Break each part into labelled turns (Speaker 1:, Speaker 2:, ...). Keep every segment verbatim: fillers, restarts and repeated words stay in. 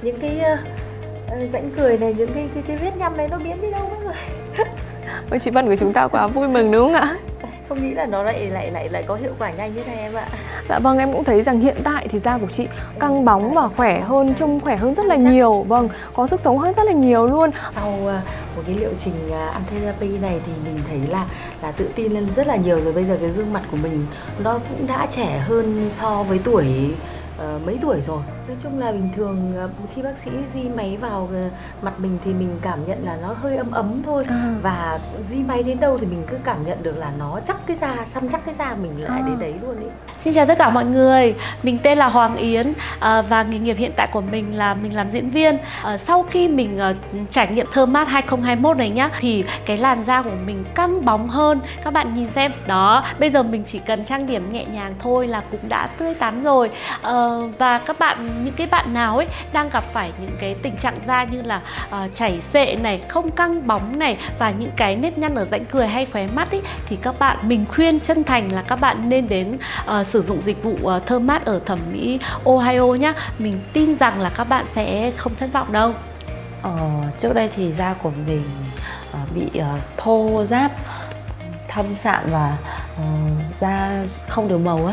Speaker 1: những cái uh, rãnh cười này, những cái cái cái vết nhăn này nó biến đi đâu mất rồi.
Speaker 2: Ôi, chị Vân của chúng ta quá vui mừng đúng không ạ?
Speaker 1: Không nghĩ là nó lại lại lại lại có hiệu quả nhanh như này em ạ.
Speaker 2: Dạ vâng, em cũng thấy rằng hiện tại thì da của chị căng bóng và khỏe hơn, trông khỏe hơn rất là nhiều. Vâng, có sức sống hơn rất là nhiều luôn.
Speaker 1: Sau uh, một cái liệu trình uh, ăn therapy này thì mình thấy là là tự tin lên rất là nhiều rồi. Bây giờ cái gương mặt của mình nó cũng đã trẻ hơn so với tuổi uh, mấy tuổi rồi. Nói chung là bình thường uh, khi bác sĩ di máy vào uh, mặt mình thì mình cảm nhận là nó hơi ấm ấm thôi. À. Và di máy đến đâu thì mình cứ cảm nhận được là nó chắc cái da, săn chắc cái da mình lại à. Đến đấy luôn ý.
Speaker 3: Xin chào tất cả mọi người, mình tên là Hoàng Yến và nghề nghiệp hiện tại của mình là mình làm diễn viên. Sau khi mình trải nghiệm Thermate hai không hai mốt này nhá, thì cái làn da của mình căng bóng hơn. Các bạn nhìn xem, đó, bây giờ mình chỉ cần trang điểm nhẹ nhàng thôi là cũng đã tươi tắn rồi. Và các bạn, những cái bạn nào ấy đang gặp phải những cái tình trạng da như là chảy xệ này, không căng bóng này và những cái nếp nhăn ở rãnh cười hay khóe mắt ấy, thì các bạn, mình khuyên chân thành là các bạn nên đến uh, sử dụng dịch vụ uh, Thermate ở thẩm mỹ Ohio nhá. Mình tin rằng là các bạn sẽ không thất vọng đâu.
Speaker 4: Ờ, trước đây thì da của mình uh, bị uh, thô ráp, thâm sạm và uh, da không đều màu ấy.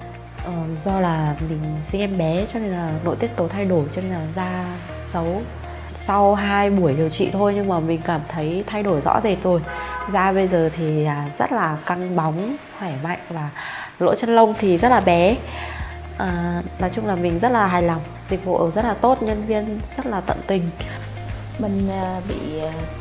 Speaker 4: Uh, do là mình sinh em bé cho nên là nội tiết tố thay đổi cho nên là da xấu. Sau hai buổi điều trị thôi nhưng mà mình cảm thấy thay đổi rõ rệt rồi. Da bây giờ thì rất là căng bóng, khỏe mạnh và lỗ chân lông thì rất là bé. À, nói chung là mình rất là hài lòng, dịch vụ rất là tốt, nhân viên rất là tận tình.
Speaker 5: Mình bị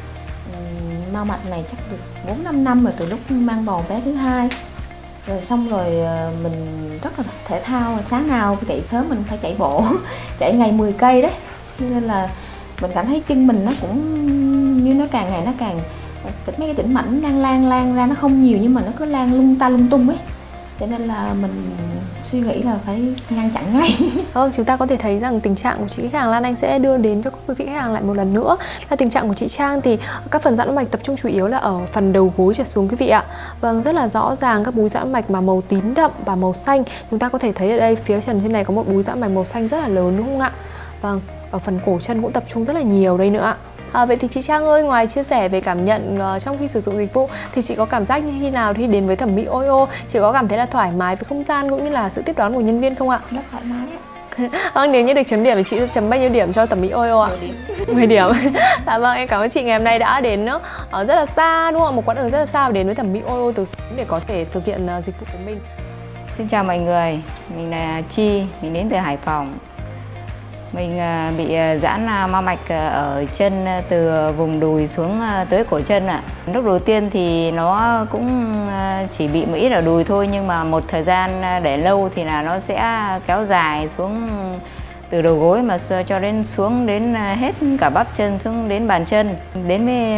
Speaker 5: uh, mau mạch này chắc được bốn năm năm rồi, từ lúc mang bầu bé thứ hai. Rồi xong rồi uh, mình rất là thể thao, sáng nào chạy sớm mình phải chạy bộ, chạy ngày mười cây đấy. Nên là mình cảm thấy chân mình nó cũng như nó càng ngày nó càng mấy cái tĩnh mảnh đang lan lan ra, nó không nhiều nhưng mà nó cứ lan lung ta lung tung ấy, cho nên là mình suy nghĩ là phải ngăn chặn ngay.
Speaker 2: Vâng, chúng ta có thể thấy rằng tình trạng của chị khách hàng Lan Anh sẽ đưa đến cho các quý vị khách hàng lại một lần nữa là tình trạng của chị Trang thì các phần giãn mạch tập trung chủ yếu là ở phần đầu gối trở xuống quý vị ạ. Vâng, rất là rõ ràng các búi giãn mạch mà màu tím đậm và màu xanh. Chúng ta có thể thấy ở đây phía trần trên này có một búi giãn mạch màu xanh rất là lớn đúng không ạ? Vâng, ở phần cổ chân cũng tập trung rất là nhiều đây nữa ạ. À, vậy thì chị Trang ơi, ngoài chia sẻ về cảm nhận uh, trong khi sử dụng dịch vụ thì chị có cảm giác như khi nào khi đến với thẩm mỹ Ohio? Chị có cảm thấy là thoải mái với không gian cũng như là sự tiếp đón của nhân viên không ạ?
Speaker 5: Rất thoải mái ạ.
Speaker 2: Vâng, nếu như được chấm điểm thì chị chấm bao nhiêu điểm cho thẩm mỹ Ohio ạ? mười điểm. Dạ vâng, em cảm ơn chị ngày hôm nay đã đến uh, rất là xa đúng không? Một quãng đường rất là xa đến với thẩm mỹ Ohio từ sớm để có thể thực hiện uh, dịch vụ của mình.
Speaker 6: Xin chào mọi người, mình là Chi, mình đến từ Hải Phòng. Mình bị giãn mao mạch ở chân từ vùng đùi xuống tới cổ chân ạ. Lúc đầu tiên thì nó cũng chỉ bị một ít ở đùi thôi, nhưng mà một thời gian để lâu thì là nó sẽ kéo dài xuống từ đầu gối mà cho đến xuống đến hết cả bắp chân xuống đến bàn chân. Đến với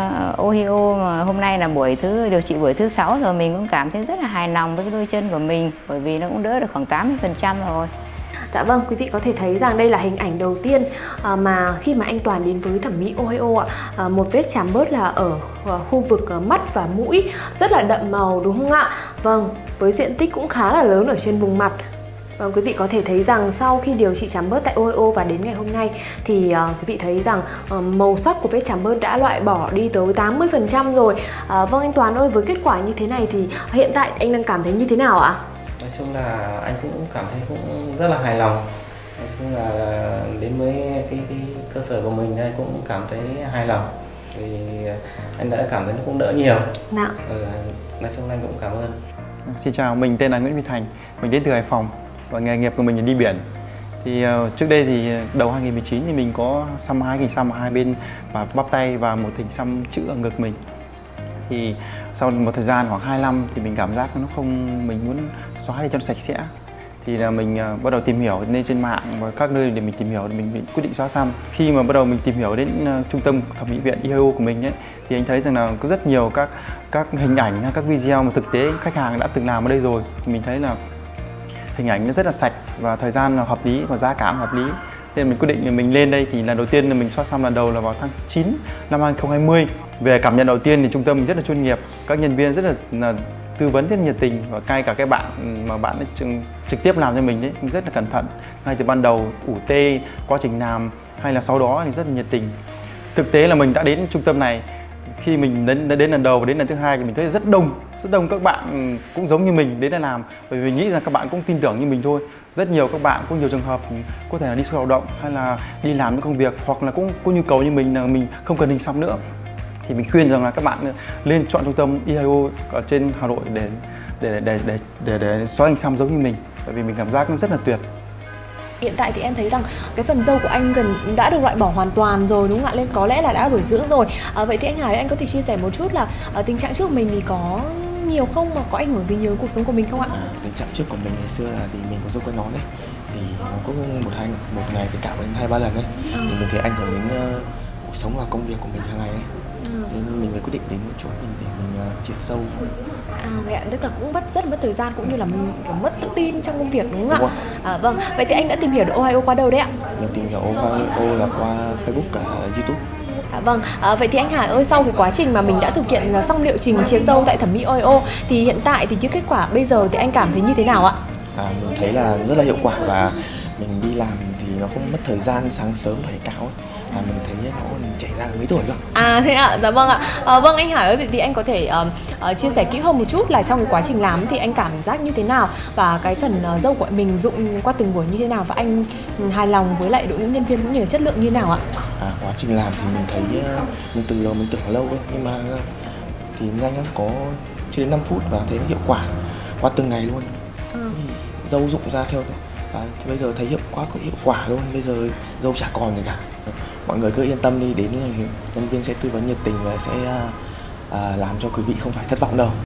Speaker 6: Ohio mà hôm nay là buổi thứ điều trị buổi thứ sáu rồi, mình cũng cảm thấy rất là hài lòng với cái đôi chân của mình, bởi vì nó cũng đỡ được khoảng tám mươi phần trăm rồi.
Speaker 2: Dạ vâng, quý vị có thể thấy rằng đây là hình ảnh đầu tiên à, mà khi mà anh Toàn đến với thẩm mỹ Ohio ạ. À, một vết chàm bớt là ở, ở khu vực ở mắt và mũi rất là đậm màu đúng không ạ? Vâng, với diện tích cũng khá là lớn ở trên vùng mặt. Vâng, quý vị có thể thấy rằng sau khi điều trị chàm bớt tại Ohio và đến ngày hôm nay thì uh, quý vị thấy rằng uh, màu sắc của vết chàm bớt đã loại bỏ đi tới tám mươi phần trăm rồi. Uh, vâng anh Toàn ơi, với kết quả như thế này thì hiện tại anh đang cảm thấy như thế nào ạ?
Speaker 7: Nói chung là anh cũng cảm thấy cũng rất là hài lòng. Nói chung là đến với cái, cái cơ sở của mình anh cũng cảm thấy hài lòng, vì anh đã cảm thấy nó cũng đỡ nhiều.
Speaker 2: Dạ.
Speaker 7: Ừ, nói chung anh cũng cảm ơn.
Speaker 8: Xin chào, mình tên là Nguyễn Huy Thành, mình đến từ Hải Phòng và nghề nghiệp của mình là đi biển. Thì uh, trước đây thì đầu hai nghìn không trăm mười chín thì mình có xăm hai hình xăm ở hai bên và bắp tay và một hình xăm chữ ở ngực mình. Thì sau một thời gian khoảng hai năm thì mình cảm giác nó không, mình muốn xóa đi cho nó sạch sẽ. Thì là mình uh, bắt đầu tìm hiểu lên trên mạng và các nơi để mình tìm hiểu, để mình, mình quyết định xóa xăm. Khi mà bắt đầu mình tìm hiểu đến uh, trung tâm thẩm mỹ viện Ohio của mình ấy, thì anh thấy rằng là có rất nhiều các các hình ảnh, các video mà thực tế khách hàng đã từng làm ở đây rồi. Thì mình thấy là hình ảnh nó rất là sạch và thời gian là hợp lý và giá cả hợp lý. Nên mình quyết định là mình lên đây. Thì lần đầu tiên là mình xóa xăm lần đầu là vào tháng chín năm hai nghìn không trăm hai mươi. Về cảm nhận đầu tiên thì trung tâm mình rất là chuyên nghiệp, các nhân viên rất là, là tư vấn rất là nhiệt tình, và ngay cả cái bạn mà bạn ấy trực, trực tiếp làm cho mình đấy cũng rất là cẩn thận ngay từ ban đầu, ủ tê, quá trình làm hay là sau đó thì rất là nhiệt tình. Thực tế là mình đã đến trung tâm này, khi mình đến đến lần đầu và đến lần thứ hai thì mình thấy rất đông, rất đông các bạn cũng giống như mình đến đây làm, bởi vì mình nghĩ rằng các bạn cũng tin tưởng như mình thôi. Rất nhiều các bạn có nhiều trường hợp có thể là đi xuất lao động hay là đi làm những công việc, hoặc là cũng có nhu cầu như mình là mình không cần hình xăm nữa, thì mình khuyên rằng là các bạn lên chọn trung tâm e i o ở trên Hà Nội để để để để để, để xóa hình xăm giống như mình, bởi vì mình cảm giác nó rất là tuyệt.
Speaker 2: Hiện tại thì em thấy rằng cái phần râu của anh gần đã được loại bỏ hoàn toàn rồi, đúng không ạ? Lên có lẽ là đã bồi dưỡng rồi. À, vậy thì anh Hải, anh có thể chia sẻ một chút là à, tình trạng trước mình thì có nhiều không, mà có ảnh hưởng gì nhiều đến cuộc sống của mình không ạ?
Speaker 9: À, tình trạng trước của mình ngày xưa là thì mình có râu quai nón đấy, thì nó có một hai một ngày phải cạo đến hai ba lần đấy, à. Thì mình thấy ảnh hưởng đến uh, cuộc sống và công việc của mình hàng ngày đấy. À. Nên mình mới quyết định đến chỗ mình để mình uh, triệt râu.
Speaker 2: À, vậy ạ, tức là cũng mất rất là mất thời gian cũng như là mình kiểu mất tự tin trong công việc, đúng không ạ? À, vâng, vậy thì anh đã tìm hiểu được Ohio qua đâu đấy ạ?
Speaker 9: Mình tìm hiểu Ohio là qua Facebook cả YouTube.
Speaker 2: À, vâng, à, vậy thì anh Hải ơi, sau cái quá trình mà mình đã thực hiện xong liệu trình triệt râu tại thẩm mỹ Ohio thì hiện tại thì cái kết quả bây giờ thì anh cảm thấy như thế nào ạ?
Speaker 9: À, mình thấy là rất là hiệu quả và mình đi làm thì nó không mất thời gian sáng sớm phải cạo ấy. À, mình thấy nó còn chảy ra mấy tuổi cơ.
Speaker 2: À thế ạ, dạ vâng ạ. À, vâng anh Hải ơi, vậy thì anh có thể uh, uh, chia sẻ kỹ hơn một chút là trong cái quá trình làm thì anh cảm giác như thế nào, và cái phần uh, râu của mình dụng qua từng buổi như thế nào, và anh hài lòng với lại đội ngũ nhân viên cũng như là chất lượng như thế nào ạ?
Speaker 9: À, quá trình làm thì mình thấy uh, mình từ đầu mình tưởng lâu thôi, nhưng mà uh, thì nhanh lắm, có chưa đến năm phút và thấy hiệu quả qua từng ngày luôn. Ừ. Râu rụng ra theo và thì bây giờ thấy hiệu quả có hiệu quả luôn, bây giờ râu chả còn gì cả. Mọi người cứ yên tâm đi, đến nhân viên sẽ tư vấn nhiệt tình và sẽ uh, uh, làm cho quý vị không phải thất vọng đâu.